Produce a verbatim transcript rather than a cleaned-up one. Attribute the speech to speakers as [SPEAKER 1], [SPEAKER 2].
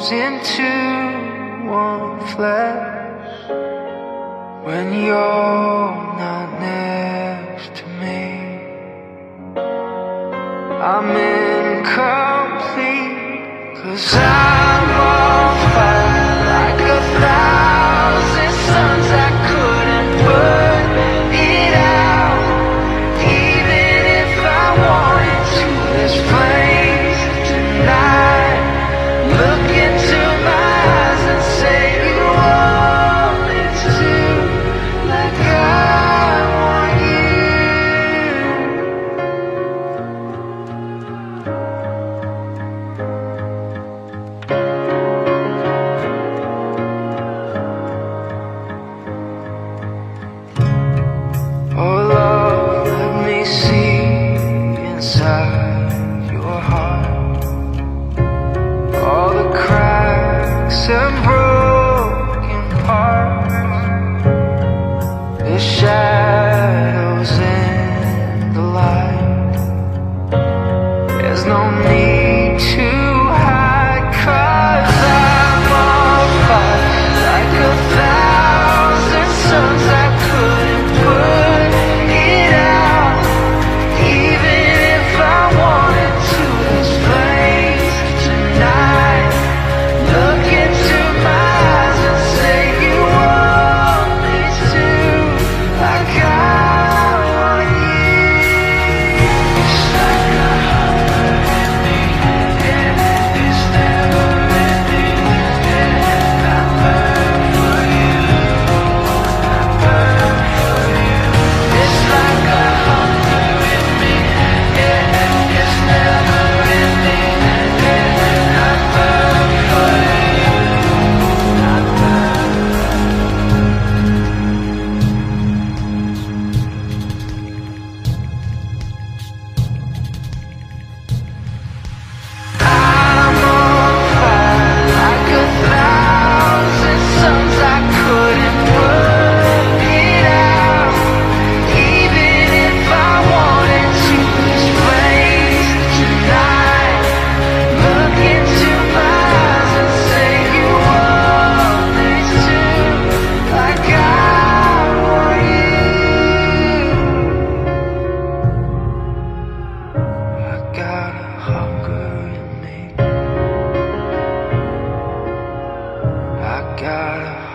[SPEAKER 1] souls into one flesh. When you're not next to me, I'm incomplete, 'cause I'm on fire like a thousand suns. I couldn't put it out, even if I wanted to. There's flames tonight. Look into my eyes and say you want me to, like I want you. Oh love, let me see inside your heart, all the cracks and broken parts, the shadows in the light. There's no need to hide, 'cause I'm on fire like a thousand suns. I couldn't put it out, even if I wanted to. There's flames tonight. Look into my eyes and say you want me to, like I want you. It's like a hunger in me, yeah, it's never ending, yeah. I burn for you, I burn for you. It's like a hunger in me, yeah, it's never ending, yeah. I burn for you, I burn. I'm on fire like a thousand suns. I couldn't put it out, even if I wanted to. There's flames tonight. Look into my eyes and say you want me to, like I want you. I got a hunger in me, I got a